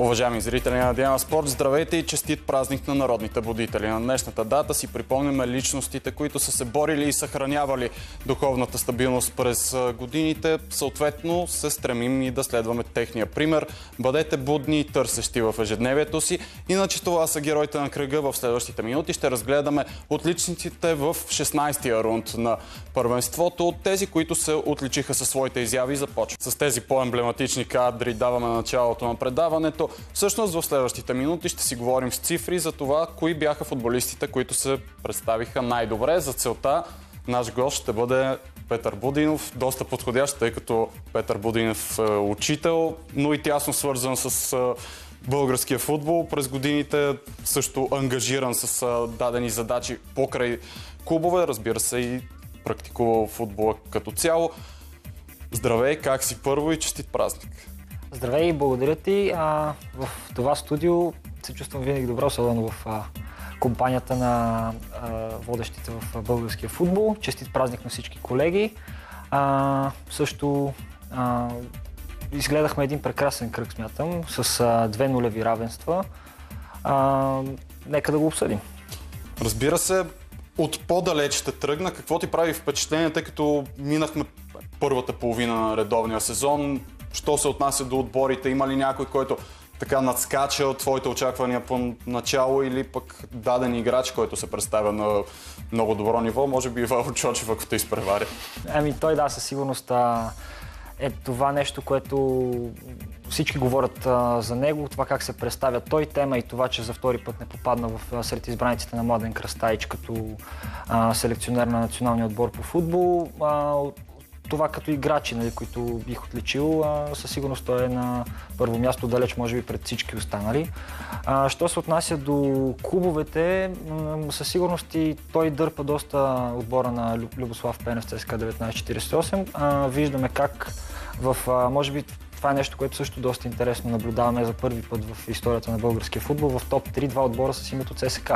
Уважаеми зрители на Диана Спорт, здравейте и честит празник на народните будители. На днешната дата си припомняме личностите, които са се борили и съхранявали духовната стабилност през годините. Съответно се стремим и да следваме техния пример. Бъдете будни и търсещи в ежедневието си. Иначе това са героите на кръга. В следващите минути ще разгледаме отличниците в 16-я рунд на първенството. От тези, които се отличиха със своите изяви, започват. С тези по-емблематични кадри даваме началото на предаването. Всъщност в следващите минути ще си говорим с цифри за това, кои бяха футболистите, които се представиха най-добре. За целта наш гост ще бъде Петър Будинов. Доста подходящ, тъй като Петър Будинов е учител, но и тясно свързан с българския футбол. През годините също ангажиран с дадени задачи покрай клубове, разбира се, и практикувал футбола като цяло. Здравей, как си първо и честит празник! Здравей и благодаря ти. В това студио се чувствам винаги добре, особено в компанията на водещите в българския футбол. Честит празник на всички колеги. Също изгледахме един прекрасен кръг, смятам, с 2 нулеви равенства. Нека да го обсъдим. Разбира се, от по-далеч ще тръгна. Какво ти прави впечатление, тъй като минахме първата половина на редовния сезон? Що се отнася до отборите? Има ли някой, който така надскача от твоите очаквания по начало, или пък даден играч, който се представя на много добро ниво? Може би Ивайло Чочев, ако те изпреваря. Той да, със сигурност е това нещо, което всички говорят за него, това как се представя той, тема и това, че за втори път не попадна сред избраниците на Младен Кръстаич като селекционер на националния отбор по футбол. Това като играчи, които бих отличил, със сигурност той е на първо място, далеч може би пред всички останали. Що се отнася до клубовете, със сигурност и той дърпа доста отбора на Любослав Пенев, ЦСКА 1948. Виждаме как може би това е нещо, което също доста интересно наблюдаваме за първи път в историята на българския футбол. В топ 3 два отбора с името ЦСКА.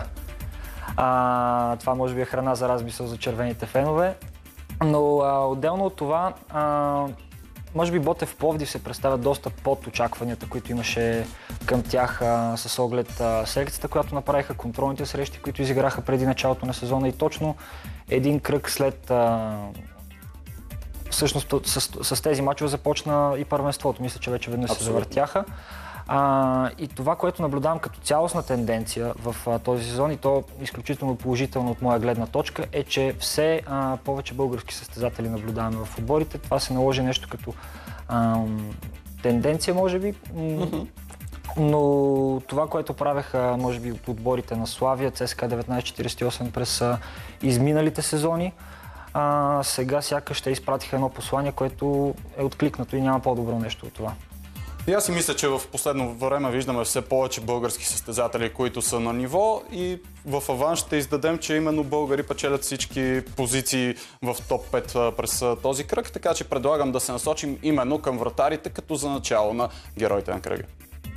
Това може би е храна за размисъл за червените фенове. Но отделно от това, може би Ботев Пловдив се представя доста под очакванията, които имаше към тях с оглед селекцията, която направиха, контролните срещи, които изиграха преди началото на сезона и точно един кръг след... Всъщност с тези мачове започна и първенството. Мисля, че вече веднъж се завъртяха. И това, което наблюдавам като цялостна тенденция в този сезон, и то изключително положително от моя гледна точка, е, че все повече български състезатели наблюдаваме в отборите. Това се наложи нещо като тенденция, може би. Но това, което правеха, може би, от отборите на Славия, ЦСКА 1948 през изминалите сезони, сега сякаш ще изпратиха едно послание, което е откликнато и няма по-добро нещо от това. И аз си мисля, че в последно време виждаме все повече български състезатели, които са на ниво, и в аванс ще издадем, че именно българи печелят всички позиции в топ 5 през този кръг, така че предлагам да се насочим именно към вратарите, като за начало на героите на кръга.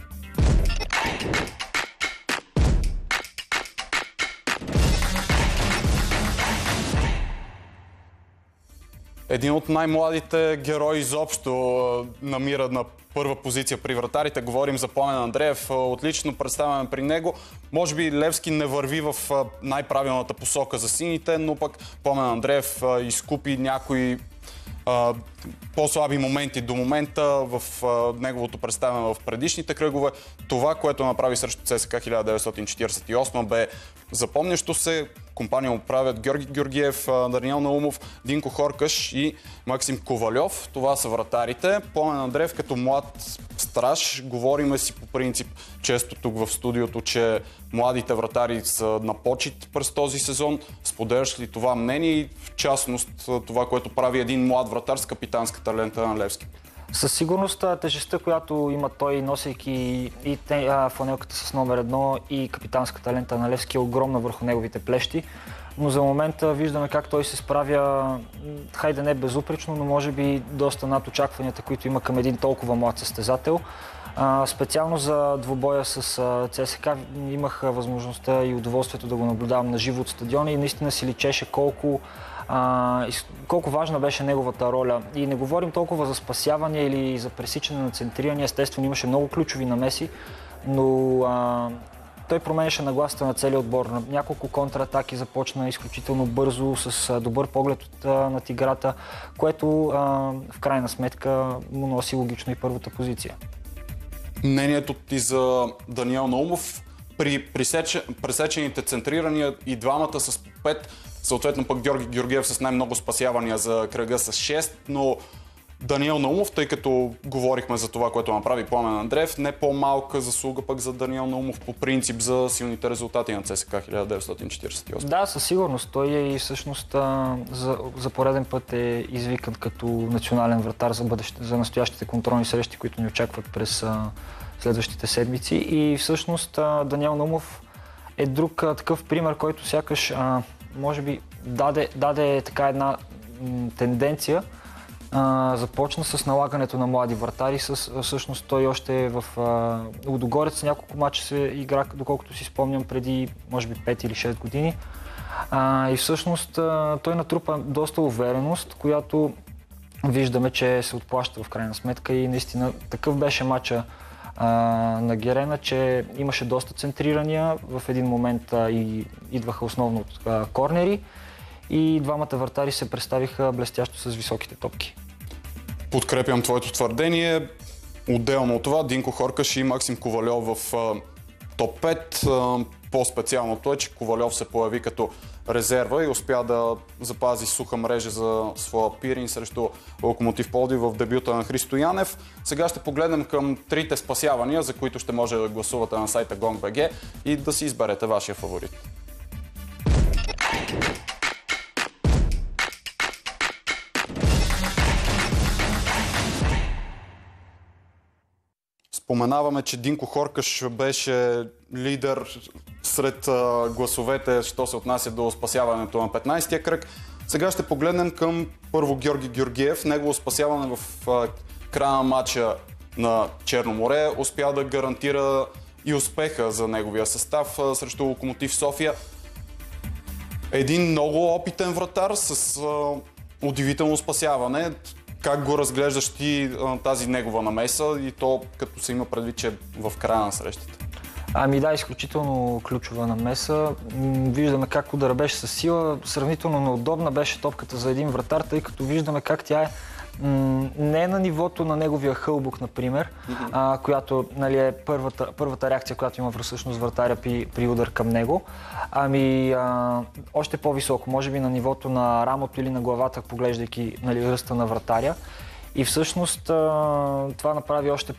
Един от най-младите герои изобщо намира на първа позиция при вратарите. Говорим за Пламен Андреев. Отлично представяме при него. Може би Левски не върви в най-правилната посока за сините, но пък Пламен Андреев изкупи някои по-слаби моменти до момента в неговото представяне в предишните кръгове. Това, което направи срещу ЦСКА 1948, бе запомнящо се. Компания му правят Георги Георгиев, Дариел Наумов, Динко Хоркаш и Максим Ковалев. Това са вратарите. Пламен Андреев като млад страж. Говориме си по принцип често тук в студиото, че младите вратари са на почит през този сезон. Споделяш ли това мнение и в частност това, което прави един млад вратар с капитанската лента на Левски? Със сигурност тежестта, която има той, носейки и фланелката с номер 1 и капитанската лента на Левски, е огромна върху неговите плещи. Но за момента виждаме как той се справя, хайде не безупречно, но може би доста над очакванията, които има към един толкова млад състезател. Специално за двубоя с ЦСКА имах възможността и удоволствието да го наблюдавам на живо от стадиона и наистина си личеше колко Колко важна беше неговата роля. И не говорим толкова за спасяване или за пресичане на центриране. Естествено имаше много ключови намеси, но той променяше нагласата на целия отбор. На няколко контратаки започна изключително бързо, с добър поглед над играта, което в крайна сметка му носи логично и първата позиция. Мнението ти за Даниел Наумов при пресечените центрирания и двамата с 5, съответно пък Георги Георгиев с най-много спасявания за кръга с 6, но Даниел Наумов, тъй като говорихме за това, което направи Пламен Андреев, не по-малка заслуга пък за Даниел Наумов по принцип за силните резултати на ЦСКА 1948. Да, със сигурност. Той и всъщност за пореден път е извикан като национален вратар за настоящите контролни срещи, които ни очакват през следващите седмици. И всъщност Даниел Наумов е друг такъв пример, който сякаш може би даде така една тенденция. Започна с налагането на млади вратари. Всъщност той още в Лудогорец няколко мача се игра, доколкото си спомням, преди може би 5 или 6 години. И всъщност той натрупа доста увереност, която виждаме, че се отплаща в крайна сметка и наистина такъв беше мача на Герена, че имаше доста центрирания. В един момент идваха основно от корнери и двамата вратари се представиха блестящо с високите топки. Подкрепям твоето твърдение. Отделно от това, Динко Хоркаш и Максим Ковалев в топ 5. По-специалното е, че Ковалев се появи като резерва и успя да запази суха мрежа за своя Пирин срещу Локомотив Пловдив в дебюта на Христо Янев. Сега ще погледнем към трите спасявания, за които ще може да гласувате на сайта gong.bg и да си изберете вашия фаворит. Споменаваме, че Динко Хоркаш беше лидер сред гласовете, що се отнася до спасяването на 15-я кръг. Сега ще погледнем към първо Георги Георгиев. Негово спасяване в края на матча на Черно море успя да гарантира и успеха за неговия състав срещу Локомотив София. Един много опитен вратар с удивително спасяване. Как го разглеждаш ти тази негова намеса и то като се има предвид, че в края на срещата? Ами да, изключително ключова намеса. Виждаме как удара беше с сила. Сравнително неудобна беше топката за един вратар, тъй като виждаме как тя е не на нивото на неговия хълбук, например, която е първата реакция, която има всъщност вратаря при удар към него. Ами още по-високо, може би на нивото на рамото или на главата, поглеждайки ръста на вратаря. И всъщност това направи още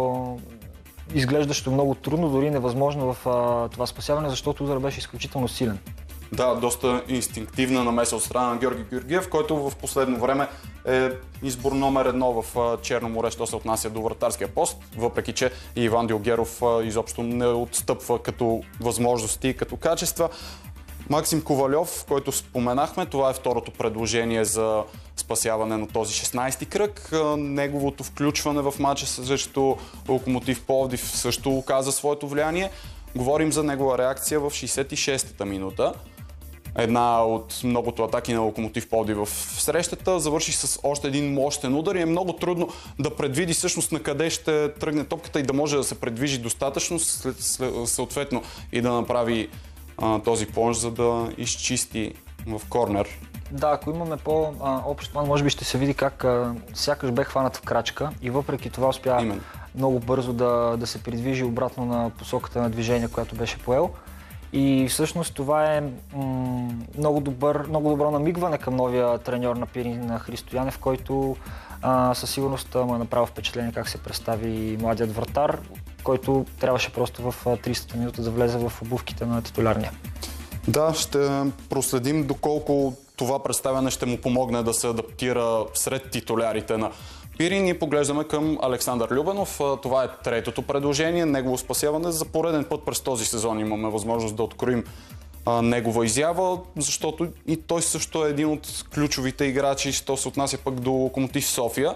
изглеждащо много трудно, дори невъзможно в това спасяване, защото удар беше изключително силен. Да, доста инстинктивна намеса от страна на Георги Георгиев, който в последно време е избор номер 1 в Черно море, що се отнася до вратарския пост, въпреки че и Иван Дилгеров изобщо не отстъпва като възможности и като качества. Максим Ковалев, който споменахме, това е второто предложение за спасяване на този 16-ти кръг. Неговото включване в матча срещу Локомотив Пловдив също оказа своето влияние. Говорим за негова реакция в 66-та минута. Една от многото атаки на Локомотив Пловдив в срещата. Завърши с още един мощен удар и е много трудно да предвиди всъщност на къде ще тръгне топката и да може да се предвижи достатъчно, съответно и да направи този плонж, за да изчисти в корнер. Да, ако имаме по-общ план, може би ще се види как сякаш бе хванат в крачка и въпреки това успя много бързо да се придвижи обратно на посоката на движение, която беше поел. И всъщност това е много добро намигване към новия треньор на Пирин, на Христо Янев, който със сигурност му е направил впечатление как се представи младият вратар, който трябваше просто в 30-та минута да влезе в обувките на титулярния. Да, ще проследим доколко това представяне ще му помогне да се адаптира сред титулярите на Пирин и поглеждаме към Александър Любенов. Това е третото предложение, негово спасяване. За пореден път през този сезон имаме възможност да откроим негова изява, защото и той също е един от ключовите играчи, що се отнася пък до Локомотив София.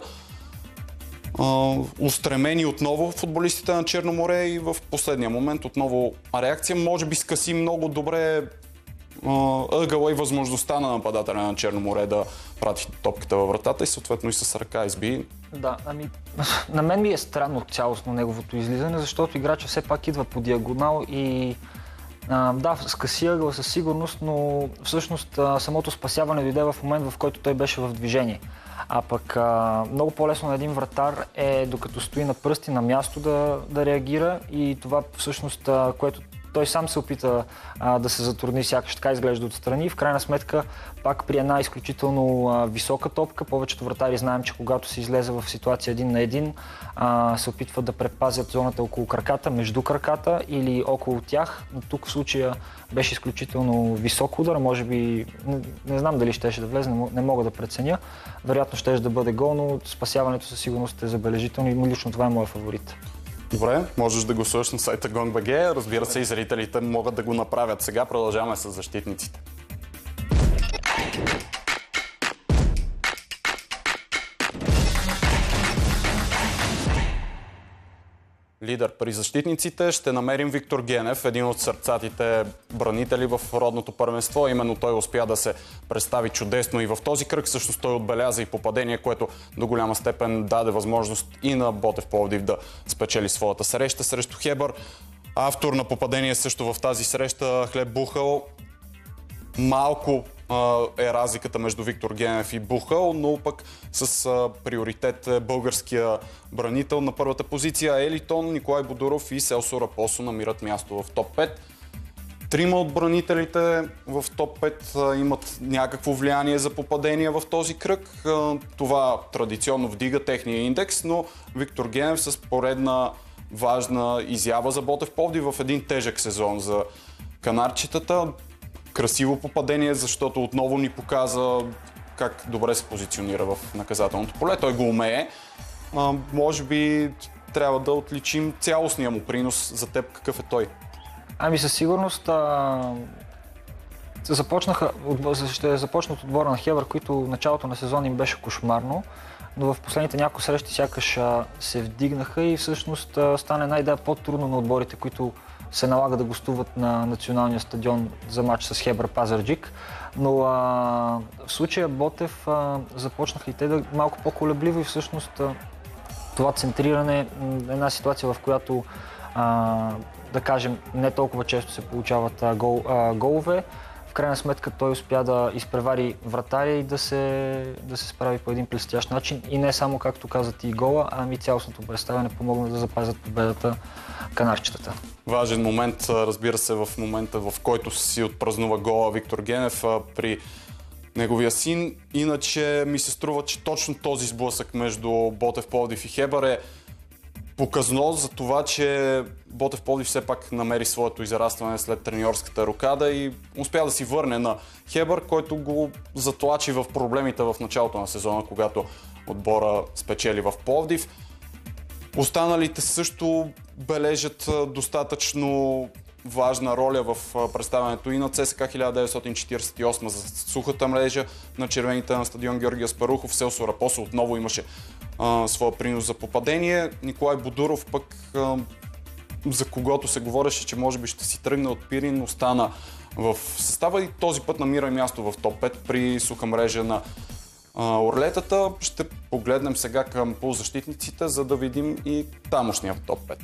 Устремени отново футболистите на Черно море и в последния момент отново реакция. Може би скъси много добре ъгъла и възможността на нападателя на Черно море да прати топката във вратата и съответно и с ръка изби. Да, на мен ми е странно цялостно неговото излизане, защото играчът все пак идва по диагонал и да, скъси ъгъла със сигурност, но всъщност самото спасяване дойде в момент, в който той беше в движение. А пък много по-лесно на един вратар е, докато стои на пръсти на място, да реагира и това всъщност, което той сам се опита да се затрудни, сякаш така изглежда отстрани. В крайна сметка, пак при една изключително висока топка, повечето вратари знаем, че когато се излезе в ситуация 1 на 1, се опитват да предпазят зоната около краката, между краката или около тях. Но тук в случая беше изключително висок удар, може би, не знам дали щеше да влезе, не мога да преценя. Вероятно щеше да бъде гол, но спасяването със сигурност е забележително и лично това е моя фаворит. Добре, можеш да гласуваш на сайта Gong.bg. Разбира се, и зрителите могат да го направят. Сега продължаваме с защитниците. Лидер при защитниците ще намерим Виктор Генев, един от сърцатите бранители в родното първенство. Именно той успя да се представи чудесно и в този кръг. Всъщност той отбеляза и попадение, което до голяма степен даде възможност и на Ботев Пловдив да спечели своята среща срещу Хебър. Автор на попадение също в тази среща Хлеб Бухал. Малко е разликата между Виктор Генев и Бухал, но пък с приоритет българския бранител на първата позиция. Елитон, Николай Бодуров и Селсо Рапосо намират място в топ 5. Трима от бранителите в топ 5 имат някакво влияние за попадение в този кръг. Това традиционно вдига техния индекс, но Виктор Генев с поредна важна изява за Ботев Пловдив в един тежък сезон за канарчетата. Красиво попадение, защото отново ни показа как добре се позиционира в наказателното поле. Той го умее. Може би трябва да отличим цялостния му принос. За теб какъв е той? Ами със сигурност ще започнат отбора на Хебър, които началото на сезон им беше кошмарно, но в последните няколко срещи сякаш се вдигнаха и всъщност стане една идея по-трудно на отборите, които се налага да гостуват на националния стадион за матч с Хебър Пазарджик. Но в случая Ботев започнаха и те да малко по-колебливо и всъщност това центриране е една ситуация, в която да кажем не толкова често се получават голове. В крайна сметка той успя да изпревари вратаря и да се справи по един блестящ начин. И не само, както казат, и гола, ами цялостното представяне помогна да запазят победата канарчетата. Важен момент, разбира се, в момента, в който си отпразнува гола Виктор Генев при неговия син. Иначе ми се струва, че точно този сблъсък между Ботев Пловдив и Хебър е показно за това, че Ботев Пловдив все пак намери своето израстване след треньорската рокада и успя да си върне на Хебър, който го затлачи в проблемите в началото на сезона, когато отбора спечели в Пловдив. Останалите също бележат достатъчно важна роля в представянето и на ЦСКА 1948 за сухата мрежа на червените на стадион Георги Аспарухов. Селсо Рапосо отново имаше своя принос за попадение. Николай Бодуров пък, за когото се говореше, че може би ще си тръгне от Пирин, остана в състава и този път намира място в топ 5 при суха мрежа на Орлетата. Ще погледнем сега към полузащитниците, за да видим и тамошния в топ 5.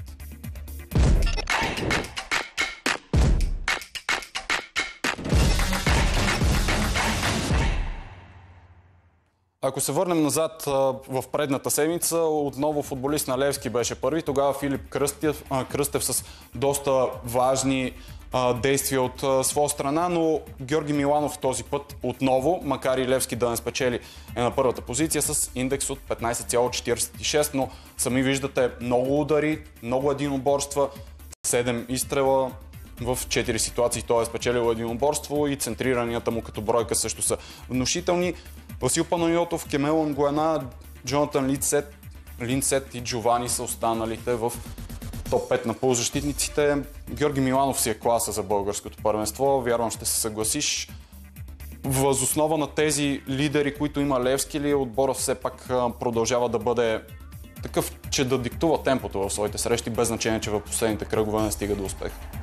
Ако се върнем назад в предната седмица, отново футболист на Левски беше първи. Тогава Филип Кръстев с доста важни действия от своя страна, но Георги Миланов този път отново, макар и Левски да не спечели, е на първата позиция с индекс от 15,46, но сами виждате много удари, много единоборства, 7 изстрела в 4 ситуации. Той е спечелил единоборство и центриранията му като бройка също са внушителни. Васил Панайотов, Кемел Нгуена, Джонатан Линцет и Джовани са останалите в топ 5 на полузащитниците. Георги Миланов си е класа за българското първенство. Вярвам, ще се съгласиш. Въз основа на тези лидери, които има Левски, ли отбора все пак продължава да бъде такъв, че да диктува темпото в своите срещи, без значение, че в последните кръгове не стига до успех?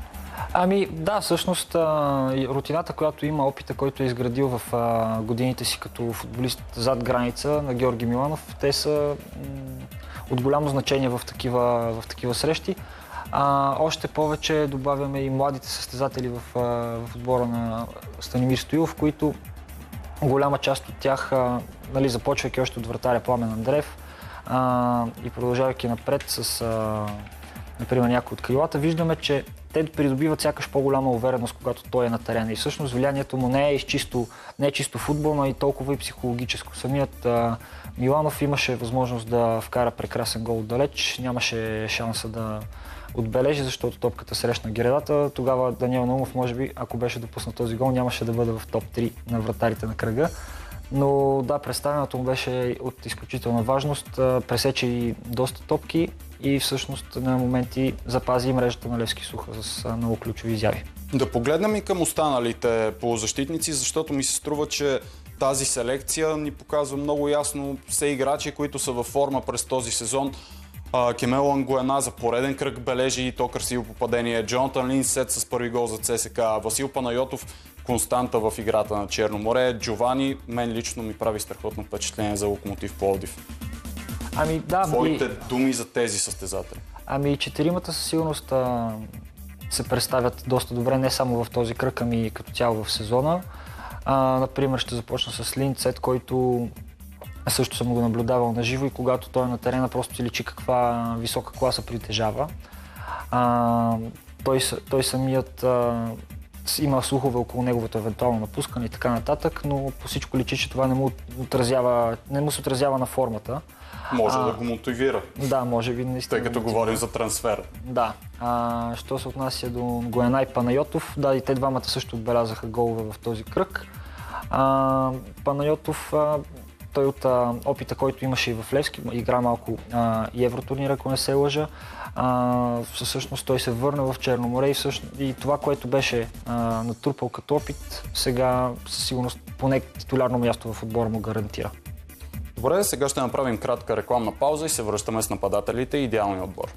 Ами да, всъщност рутината, която има, опита, който е изградил в годините си като футболист зад граница на Георги Миланов, те са от голямо значение в такива срещи. Още повече добавяме и младите състезатели в отбора на Станимир Стоилов, които голяма част от тях, започвайки още от вратаря Пламен Андреев и продължавайки напред с, например, някои от крилата, виждаме, че те придобиват сякаш по-голяма увереност, когато той е на терена. И всъщност влиянието му не е чисто футболно, а и толкова и психологическо. Самият Миланов имаше възможност да вкара прекрасен гол отдалеч, нямаше шанса да отбележи, защото топката срещна гредата. Тогава Даниел Наумов, може би, ако беше допуснат този гол, нямаше да бъде в топ 3 на вратарите на кръга. Но да, представянето му беше от изключителна важност. Пресече и доста топки и всъщност на моменти запази мрежата на Левски суха с много ключови изяви. Да погледнем и към останалите полузащитници, защото ми се струва, че тази селекция ни показва много ясно все играчи, които са във форма през този сезон. Кемел Ангуена за пореден кръг бележи и то красиво попадение. Джонатан Линсет с първи гол за ЦСК. Васил Панайотов константа в играта на Черно море. Джовани, мен лично ми прави страхотно впечатление за Локомотив Пловдив. Ами да. Твоите думи за тези състезатели? Ами четиримата със сигурност се представят доста добре, не само в този кръг, ами като цяло в сезона. Например, ще започна с Линсет, който също съм го наблюдавал на живо и когато той е на терена, просто си личи каква висока класа притежава. Той самият има слухове около неговото евентуално напускане и така нататък, но по всичко личи, че това не му се отразява на формата. Може да го мотивира. Да, може би наистина. Тъй като говорим за трансфер. Да. Що се отнася до Гоена и Панайотов, да, и те двамата също отбелязаха голове в този кръг. Панайотов, той от опита, който имаше и в Левски, игра малко и евротурнира, ако не се лъжа. Всъщност той се върна в Черно море и това, което беше натрупал като опит, сега със сигурност поне титулярно място в отбора му гарантира. Добре, сега ще направим кратка рекламна пауза и се връщаме с нападателите и идеалния отбор.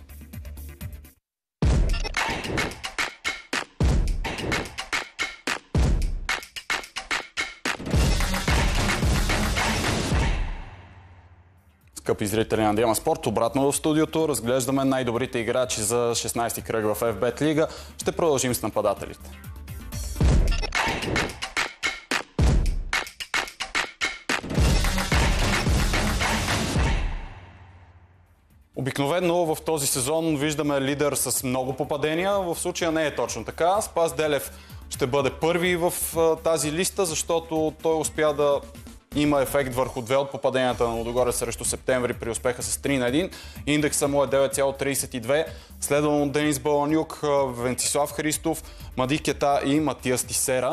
Скъпи зрители на Диема Спорт, обратно в студиото разглеждаме най-добрите играчи за 16-ти кръг в FBET Лига. Ще продължим с нападателите. Обикновено в този сезон виждаме лидер с много попадения. В случая не е точно така. Спас Делев ще бъде първи в тази листа, защото той успя да има ефект върху две от попаденията на Лудогорец срещу Септември при успеха с 3-1. Индекса му е 9,32. Следвано от Денис Баланюк, Венцислав Христов, Мади Кета и Матиас Тисера.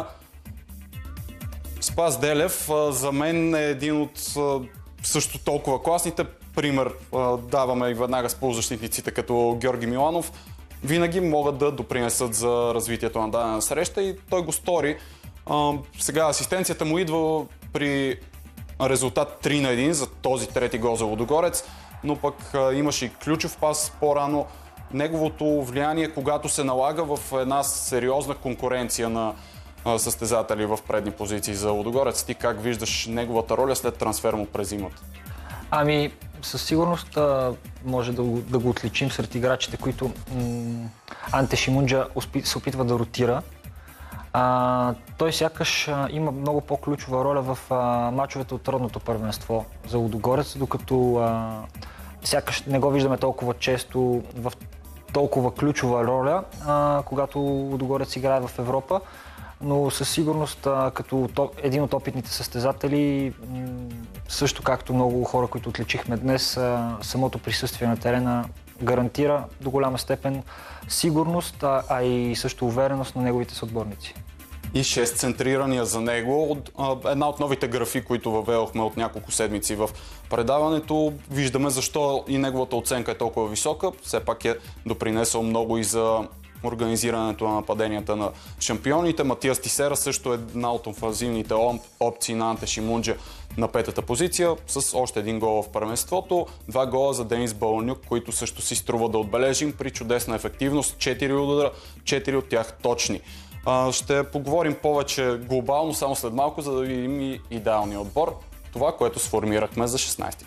Спас Делев за мен е един от също толкова класните. Пример даваме и веднага с полузащитниците като Георги Миланов. Винаги могат да допринесат за развитието на дадена среща и той го стори. Сега асистенцията му идва при резултат 3-1 за този трети гол за Лудогорец, но пък имаше и ключов пас по-рано. Неговото влияние, когато се налага в една сериозна конкуренция на състезатели в предни позиции за Лудогорец, ти как виждаш неговата роля след трансфер му през зимата? Ами, със сигурност може да го отличим сред играчите, които Анте Шимунджа се опитва да ротира. Той сякаш има много по-ключова роля в мачовете от родното първенство за Лудогорец, докато сякаш не го виждаме толкова често в толкова ключова роля, когато Лудогорец играе в Европа. Но със сигурност като един от опитните състезатели, също както много хора, които отличихме днес, самото присъствие на терена гарантира до голяма степен сигурност, а и също увереност на неговите съотборници. И 6 центрирания за него. Една от новите графи, които въведохме от няколко седмици в предаването, виждаме защо и неговата оценка е толкова висока. Все пак е допринесъл много и за организирането на нападенията на шампионите. Матиас Тисера също е една от офанзивните опции на Анте Шимунджа на петата позиция, с още един гол в първенството. 2 гола за Денис Баланюк, които също си струва да отбележим при чудесна ефективност. 4 удара, 4 от тях точни. Ще поговорим повече глобално само след малко, за да видим и идеалния отбор. Това, което сформирахме за 16-ти.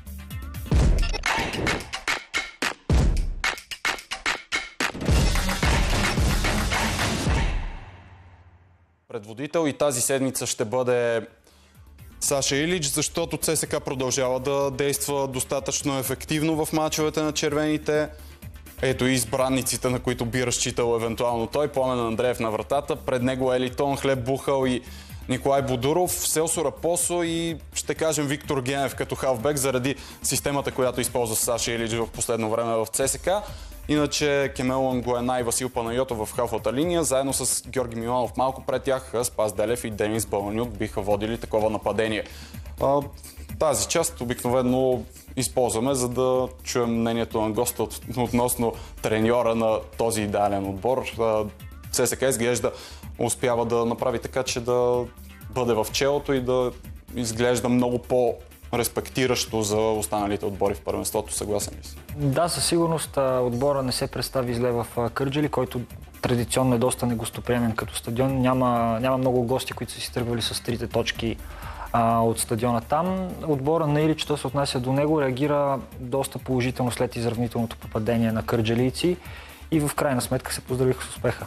Предводител и тази седмица ще бъде Саша Илич, защото ЦСКА продължава да действа достатъчно ефективно в мачовете на червените. Ето и избранниците, на които би разчитал евентуално той. Пламен Андреев на вратата, пред него Елитон, Хлеб Бухал и Николай Бодуров, Селсо Рапосо и ще кажем Виктор Генев като халфбек заради системата, която използва Саша Илич в последно време в ЦСКА. Иначе Кемел Ангуена и Васил Панайотов в халфата линия, заедно с Георги Миланов малко пред тях, Спас Делев и Денис Баланюк биха водили такова нападение. Тази част обикновено използваме, за да чуем мнението на госта относно треньора на този идеален отбор. ЦСКА изглежда успява да направи така, че да бъде в челото и да изглежда много по-респектиращо за останалите отбори в първенството. Съгласен ли си? Да, със сигурност отбора не се представи зле в Кърджали, който традиционно е доста негостоприемен като стадион. Няма много гости, които са си тръгвали с 3 точки от стадиона там. Отбора на Илич, що се отнася до него, реагира доста положително след изравнителното попадение на кърджалийци и в крайна сметка се поздравиха с успеха.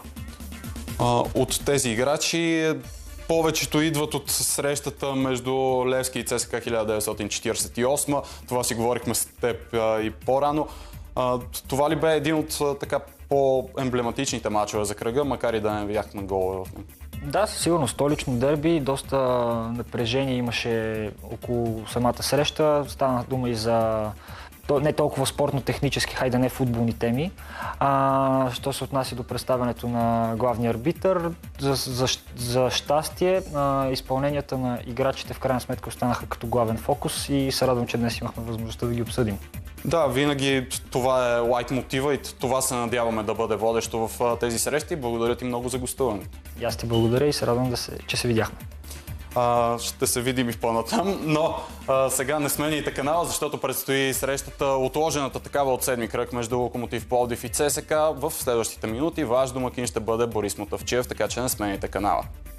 От тези играчи повечето идват от срещата между Левски и ЦСКА 1948. Това си говорихме с теб и по-рано. Това ли бе един от така по-емблематичните мачове за кръга, макар и да не видяхме голове в него? Да, със сигурно столично дерби, доста напрежение имаше около самата среща. Стана дума и за не толкова спортно-технически, хайде не футболни теми. Що се отнася до представянето на главния арбитър, за щастие, изпълненията на играчите в крайна сметка останаха като главен фокус и се радвам, че днес имахме възможността да ги обсъдим. Да, винаги това е лайт мотива и това се надяваме да бъде водещо в тези срещи. Благодаря ти много за гостуването. И аз ти благодаря и се радвам, че се видяхме. Ще се видим и в по-натам, но сега не сменяйте канала, защото предстои срещата, отложената такава от седми кръг между Локомотив Пловдив и ЦСКА. В следващите минути ваш домакин ще бъде Борис Мотавчиев, така че не сменяйте канала.